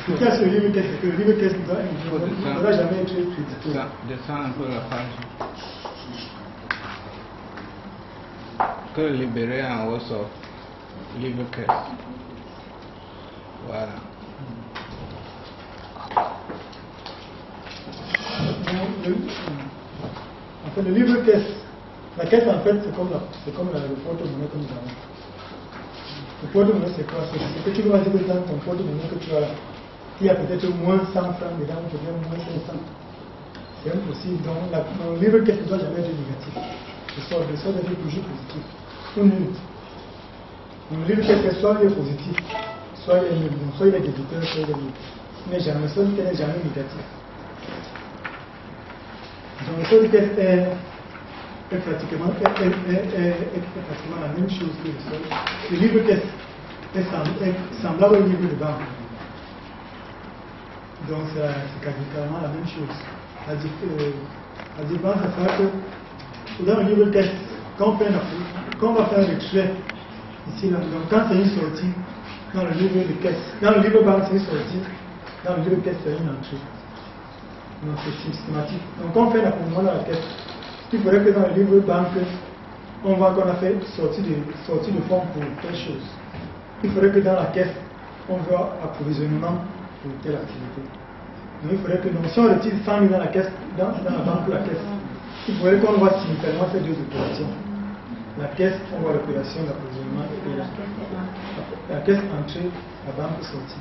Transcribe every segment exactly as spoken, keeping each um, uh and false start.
Ce qu'il y a sur le livre caisse, c'est que le livre caisse ne doit jamais être crédité. Descends un peu la page. Que libérer en haut sur livre caisse. Voilà. En fait, le livre caisse, la caisse en fait, c'est comme, la, comme la, le porte-monnaie que nous avons. Le porte-monnaie, c'est quoi? C'est que tu dois dire que dans ton porte-monnaie que tu as là, il y a peut-être moins cent francs dedans, peut-être moins cinq cents. C'est impossible. Donc, la, le livre caisse ne doit jamais être négatif. Le solde, le solde est toujours positif. Ou nul. Donc, le livre caisse, soit il est positif, soit il est nul. Donc, soit il est débiteur, soit il est nul. Mais jamais, le solde n'est jamais négatif. Donc, le solde caisse est, est, pratiquement, est, est, est, est, est pratiquement la même chose que le solde. Le livre caisse est, est semblable au livre de banque. Donc, c'est quasiment la même chose. La, euh, la différence, c'est que dans le livre de caisse, quand on, fait une, quand on va faire le trait, ici, là, donc quand c'est une sortie, dans le livre de caisse, dans le livre de banque, c'est une sortie, dans le livre de caisse, c'est une entrée. Donc, c'est systématique. Donc, quand on fait l'accompagnement dans la caisse, il faudrait que dans le livre de banque, on voit qu'on a fait sortie de, sortie de fonds pour telle chose. Il faudrait que dans la caisse, on voit approvisionnement pour telle activité. Donc il faudrait que nous, si on retire cent mille dans la caisse, dans, dans la banque pour la caisse, il faudrait qu'on voit simultanément ces deux opérations. La caisse, on voit l'opération d'approvisionnement et la, la caisse entrée, la banque sortie.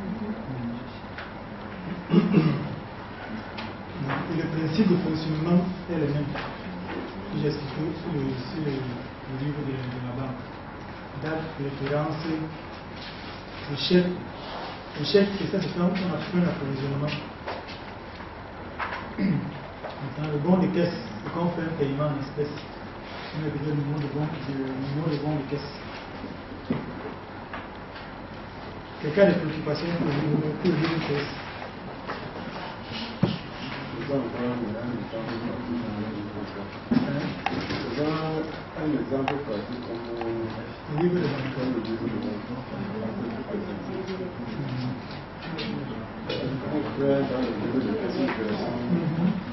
Et le principe de fonctionnement est le même. J'ai expliqué sur le, sur le, le livre de, de la banque. Date, référence, le chèque. Le chèque, c'est ça, c'est quand on a fait un approvisionnement. Maintenant, le bon de caisse, c'est quand on fait un paiement en espèces. On a besoin du numéro de bon de, bon de caisse. Quelqu'un a des préoccupations pour le numéro de caisse? Un exemple pratique comme le livre de banque. On fait dans le livre de caisse,